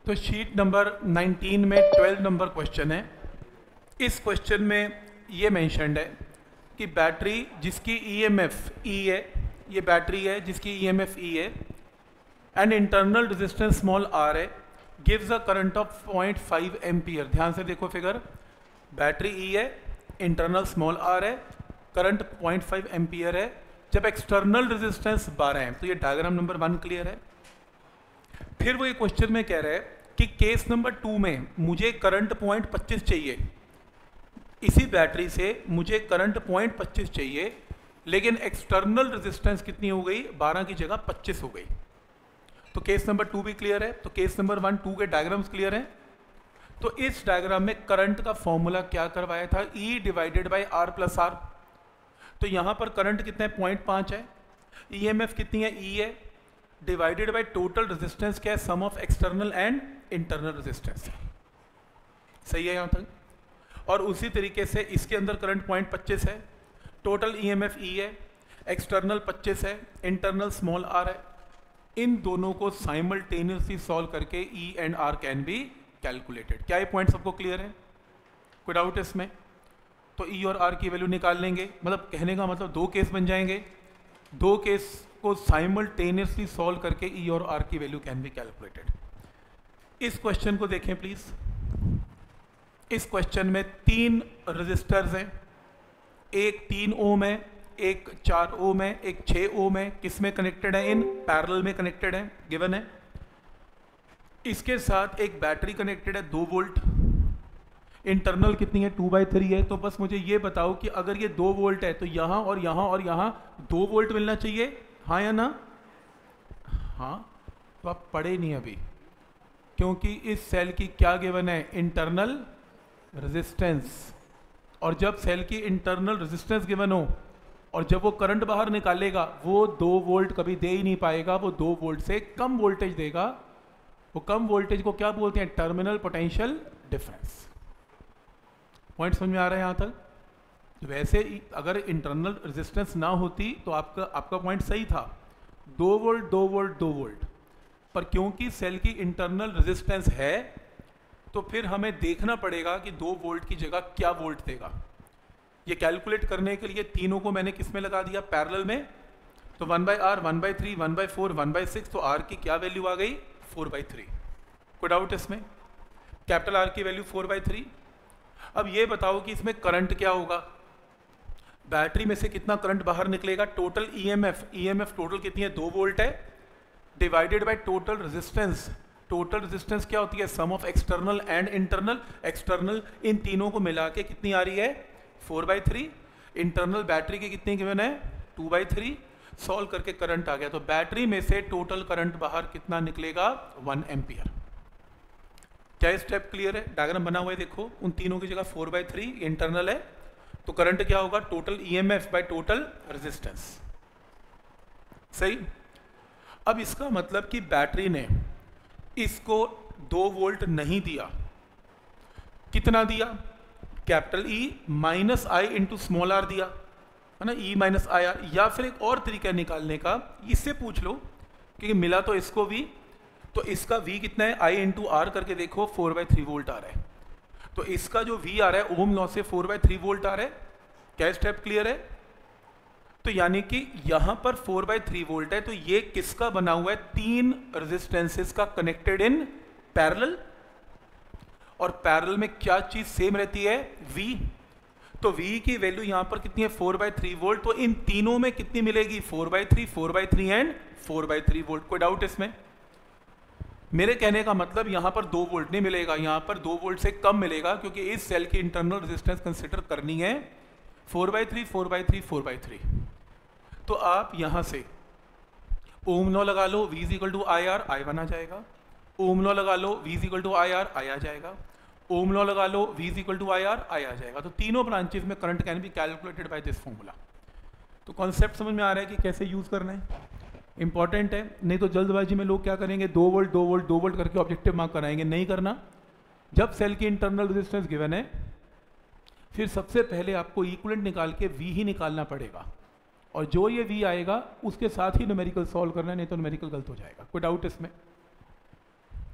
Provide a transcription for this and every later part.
तो sheet number 19 में 12 number question है। इस क्वेश्चन में ये मेंशन्ड है कि बैटरी जिसकी ईएमएफ ई है, ये बैटरी है जिसकी ईएमएफ ई है and internal resistance small R है, gives a current of 0.5 ampere. ध्यान से देखो फिगर, बैटरी ई है, इंटरनल स्मॉल आर है, करंट 0.5 एम्पियर है, जब एक्सटर्नल रेजिस्टेंस 12 है। तो ये डायग्राम नंबर 1 क्लियर है। फिर वो ये क्वेश्चन में कह रहा है कि केस नंबर 2 में मुझे करंट 0.25 चाहिए, इसी बैटरी से मुझे करंट 0.25 चाहिए, लेकिन एक्सटर्नल रेजिस्टेंस कितनी हो गई, 12 की जगह 25 हो गई। तो केस नंबर 2 भी क्लियर है। तो केस नंबर 1, 2 के डायग्राम्स क्लियर हैं। तो इस डायग्राम में करंट का फॉर्मूला क्या करवाया था, E divided by R plus R। तो यहां पर करंट कितना है, 0.5 है, ईएमएफ कितनी है, E है, डिवाइडेड बाय टोटल रेजिस्टेंस क्या है, sum of external and internal resistance. सही है यहां तक। और उसी तरीके से इसके अंदर करंट 0.25 है, टोटल ईएमएफ E है, एक्सटर्नल 25 है, इंटरनल स्मॉल r है। इन दोनों को साइमल्टेनियसली सॉल्व करके E and R can be calculated. क्या ये पॉइंट सबको क्लियर है, कोई डाउट इसमें? तो E और R की वैल्यू निकाल लेंगे, मतलब कहने का मतलब 2 केस बन जाएंगे, 2 केस को साइमल्टेनियसली सॉल्व करके E और R की वैल्यू कैन बी कैलकुलेटेड। इस क्वेश्चन को देखें प्लीज। इस क्वेश्चन में 3 रजिस्टर्स हैं, एक 3 ओम है, एक 4 ओम है, एक 6 ओम है। किस में कनेक्टेड है, इन पैरेलल में कनेक्टेड है, गिवन है। इसके साथ एक बैटरी कनेक्टेड है 2 वोल्ट, इंटरनल कितनी है, 2/3 है। तो बस मुझे ये बताओ कि अगर ये 2 वोल्ट है तो यहां और यहां और यहां 2 वोल्ट मिलना चाहिए, हाँ या ना? हाँ। तो आप पढ़े नहीं अभी, क्योंकि इस सेल की क्या गिवन है, इंटरनल रेजिस्टेंस। और जब सेल की इंटरनल रेजिस्टेंस गिवन हो और जब वो करंट बाहर निकालेगा, वो 2 वोल्ट कभी दे ही नहीं पाएगा, वो 2 वोल्ट से कम वोल्टेज देगा। वो कम वोल्टेज को क्या बोलते हैं, टर्मिनल पोटेंशियल डिफरेंस। पॉइंट समझ में आ रहा है यहां तक? वैसे अगर इंटरनल रेजिस्टेंस ना होती तो आपका पॉइंट सही था, 2 वोल्ट 2 वोल्ट 2 वोल्ट, पर क्योंकि सेल की इंटरनल रेजिस्टेंस है तो फिर हमें देखना पड़ेगा कि 2 वोल्ट की जगह क्या वोल्ट देगा। ये कैलकुलेट करने के लिए तीनों को मैंने किस में लगा दिया, पैरेलल में। तो 1/R 1/3 1/4 1/6, तो R की क्या वैल्यू आ गई, 4/3। कोई डाउट इसमें? कैपिटल R की वैल्यू 4/3। अब ये बताओ कि इसमें करंट क्या होगा, बैटरी में से कितना करंट बाहर निकलेगा, टोटल ईएमएफ टोटल कितनी है, 2 वोल्ट है, divided by total resistance. Total resistance क्या होती है, sum of external and internal. External इन तीनों को मिला के कितनी आ रही है, 4/3। इंटरनल बैटरी की कितनी गिवन है, 2/3। सॉल्व करके करंट आ गया, तो बैटरी में से टोटल करंट बाहर कितना निकलेगा, 1 एम्पियर। क्या स्टेप क्लियर है? डायग्राम बना हुआ है देखो, उन तीनों की जगह 4/3 इंटरनल है, तो करंट क्या होगा, total EMF by total resistance. सही। अब इसका मतलब कि बैटरी ने इसको 2 वोल्ट नहीं दिया, कितना दिया, capital E minus I into small R दिया, है ना, E माइनस आई आर। या फिर एक और तरीका निकालने का, इससे पूछ लो कि मिला तो इसको V, तो इसका V कितना है, I इंटू आर करके देखो, 4/3 वोल्ट आ रहा है। तो इसका जो V आ रहा है ओम लॉ से 4/3 वोल्ट आ रहा है। क्या स्टेप क्लियर है? तो यानी कि यहां पर 4/3 वोल्ट है, तो ये किसका बना हुआ है, 3 रेजिस्टेंसेस का कनेक्टेड इन पैरेलल। और पैरेलल में क्या चीज सेम रहती है, V। तो V की वैल्यू यहां पर कितनी है, 4/3 वोल्ट। तो इन तीनों में कितनी मिलेगी, 4/3 4/3 एंड 4/3 वोल्ट। कोई डाउट इसमें? मेरे कहने का मतलब यहां पर 2 वोल्ट नहीं मिलेगा, यहां पर 2 वोल्ट से कम मिलेगा, क्योंकि इस सेल की इंटरनल रेजिस्टेंस कंसीडर करनी है 4/3 4/3 4/3। तो आप यहां से ओम लॉ लगा लो, V equal to I R, I1 आ जाएगा। ओम लॉ लगा लो, V equal to I R, I आ जाएगा। ओम लॉ लगा लो, V equal to I R, I आ जाएगा। तो तीनों ब्रांचेस में current can be calculated by this formula. तो कॉन्सेप्ट समझ में आ रहा है कि कैसे यूज करना है, इंपॉर्टेंट है। नहीं तो जल्दबाजी में लोग क्या करेंगे, 2 वोल्ट 2 वोल्ट 2 वोल्ट करके ऑब्जेक्टिव मार्क कराएंगे, नहीं करना। जब सेल की इंटरनल रेजिस्टेंस गिवन है, फिर सबसे पहले आपको इक्विवेलेंट निकाल के V ही निकालना पड़ेगा, और जो ये V आएगा उसके साथ ही न्यूमेरिकल सॉल्व करना है, नहीं तो न्यूमेरिकल गलत हो जाएगा। कोई डाउट इसमें?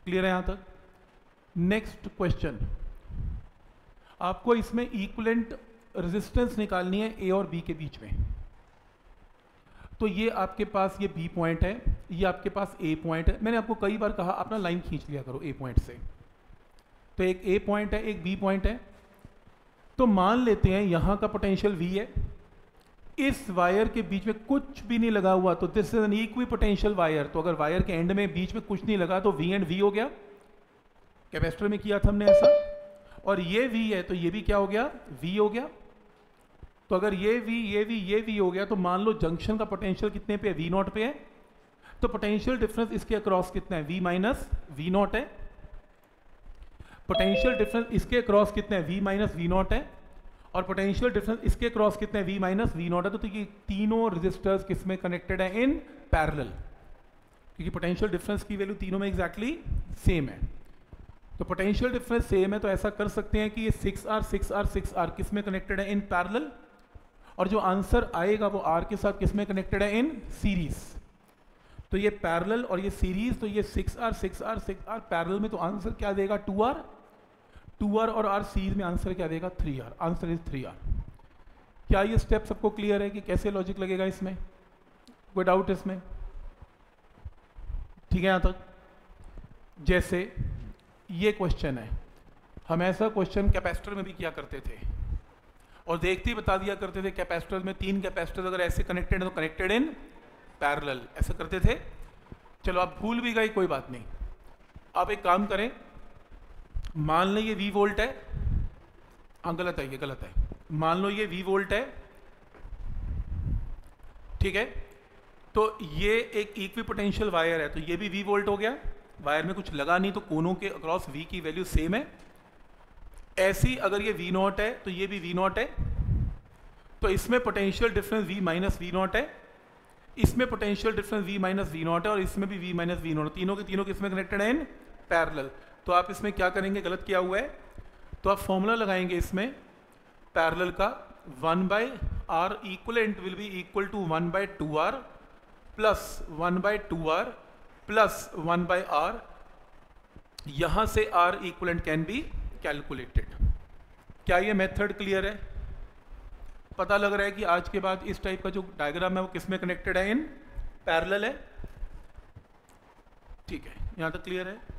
क्लियर है यहाँ तक? नेक्स्ट क्वेश्चन, आपको इसमें इक्विवेलेंट रेजिस्टेंस निकालनी है ए और बी के बीच में। तो ये आपके पास ये बी पॉइंट है, ये आपके पास ए पॉइंट है। मैंने आपको कई बार कहा अपना लाइन खींच लिया करो ए पॉइंट से। तो एक ए पॉइंट है, एक बी पॉइंट है। तो मान लेते हैं यहाँ का पोटेंशियल वी है, इस वायर के बीच में कुछ भी नहीं लगा हुआ, तो this is an equipotential wire. तो अगर वायर के एंड में बीच में कुछ नहीं लगा तो वी एंड वी हो गया। कैपेसिटर में किया था हमने ऐसा। और ये वी है तो ये भी क्या हो गया? वी हो गया। तो अगर ये वी हो गया तो मान लो जंक्शन का पोटेंशियल कितने पे है? वी नॉट पे है। तो पोटेंशियल डिफरेंस इसके अक्रॉस कितना है? वी माइनस वी नॉट है। पोटेंशियल डिफरेंस इसके अक्रॉस कितना है? वी माइनस वी नॉट है। और पोटेंशियल डिफरेंस इसके अक्रॉस कितना है? वी माइनस वी नॉट है। तो ये तीनों रेजिस्टर्स किसमें कनेक्टेड है? इन पैरेलल, क्योंकि पोटेंशियल डिफरेंस की वैल्यू तीनों में एग्जैक्टली सेम है। तो पोटेंशियल डिफरेंस सेम है तो ऐसा कर सकते हैं कि ये 6R 6R 6R किस में कनेक्टेड है? In parallel. और जो आंसर आएगा वो R के साथ किस में कनेक्टेड है? In series. तो ये पैरेलल और ये सीरीज, तो ये 6R 6R 6R पैरेलल में, तो आंसर क्या देगा? 2R और R सीरीज में आंसर क्या देगा? 3R। Answer is 3R। क्या ये स्टेप सबको क्लियर है कि कैसे लॉजिक लगेगा इसमें? कोई डाउट इसमें? ठीक है यहाँ तक? जैसे ये क्वेश्चन है, हम ऐसा क्वेश्चन कैपेसिटर में भी किया करते थे और देखते ही बता दिया करते थे कैपेसिटर में 3 कैपेसिटर अगर ऐसे कनेक्टेड है तो कनेक्टेड इन पैरेलल, ऐसा करते थे। चलो आप भूल भी गए, कोई बात नहीं। आप एक काम करें, मान लो ये V वोल्ट है। हाँ गलत है, ये गलत है। मान लो ये V वोल्ट है, ठीक है। तो ये एक इक्वी पोटेंशियल वायर है, तो ये भी V वोल्ट हो गया। वायर में कुछ लगा नहीं तो कोनों के अक्रॉस V की वैल्यू सेम है। ऐसी अगर ये V नॉट है तो ये भी V नॉट है। तो इसमें potential difference V minus V naught है, इसमें potential difference V minus V naught है, और इसमें भी V माइनस वी नॉट। तीनों के तीनों किसमें कनेक्टेड है? In parallel. तो आप इसमें क्या करेंगे? गलत किया हुआ है तो आप फॉर्मूला लगाएंगे इसमें पैरेलल का, 1/R equivalent will be equal to 1/2R plus 1/2R plus 1/R। यहां से R equivalent can be calculated. क्या ये मेथड क्लियर है? पता लग रहा है कि आज के बाद इस टाइप का जो डायग्राम है वो किसमें कनेक्टेड है? इन पैरेलल है। ठीक है, यहां तक क्लियर है?